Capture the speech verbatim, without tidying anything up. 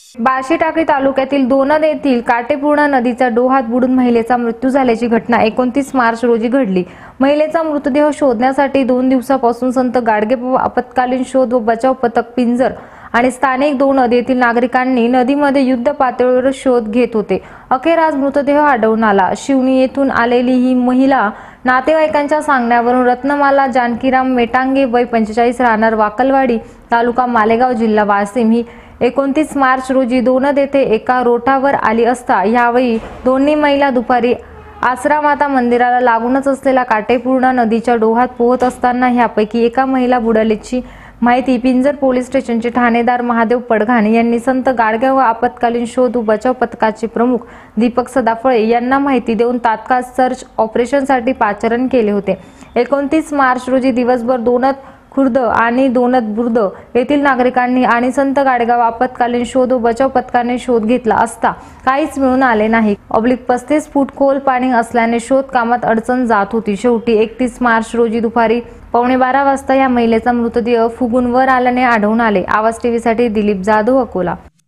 बार्शी टाकळी तालुक्यातील दोनद येथील काटेपूर्णा नदीचा डोहात बुडून महिलेचा मृत्यू झाल्याची घटना एकोणतीस मार्च रोजी घडली। महिलेचा मृतदेह शोधण्यासाठी दोन दिवसापासून संत गाडगे आपत्कालीन शोध व बचाव पथक पिंजर आणि स्थानिक दोनद येथील नागरिकांनी नदीमध्ये युद्ध पातळीवर शोध घेत होते। अखेर आज मृतदेह आढळून आला। शिवणी येथून आलेली ही महिला नातेवाईकांच्या सांगण्यावरून रत्नमाला जानकीराम मेटांगे वय पंचेचाळीस राहणार वाकलवाडी तालुका मालेगाव जिल्हा वाशिम ही एकोणतीस मार्च रोजी दोनद येथे एका रोटावर आली असता यावेळी दोन्ही महिला दुपारी आसरामाता मंदिराला लागूनच असलेल्या काटेपूर्णा नदीच्या डोहात पोहत असताना यापैकी एका महिला बुडाल्याची माहिती पिंजर पोलीस स्टेशनचे ठाणेदार महादेव पडघाण यांनी संत गाडगे व आपत्कालीन शोध व बचाव पथकाचे प्रमुख दीपक सदाफळे यांना माहिती देऊन तात्काळ सर्च ऑपरेशनसाठी पाचारण केले होते। एकोणतीस मार्च रोजी दिवसभर दोनद खुर्द आणि दोनद बुर्द येथील नागरिकांनी आणि संत गाडगाव आपत्कालीन शोध व बचाव पथकाने शोध घेतला असता काहीच मिळून आले नाही। ऑब्लिक पस्तीस फूट खोल पाणी असल्याने शोध कामात अडचण जात होती। शेवटी एकतीस मार्च रोजी दुपारी पावणे बारा वाजता या महिलेचा मृतदेह फुगून वर आल्याने आढळून आले। आवाज टीव्ही साठी दिलीप जाधव, अकोला।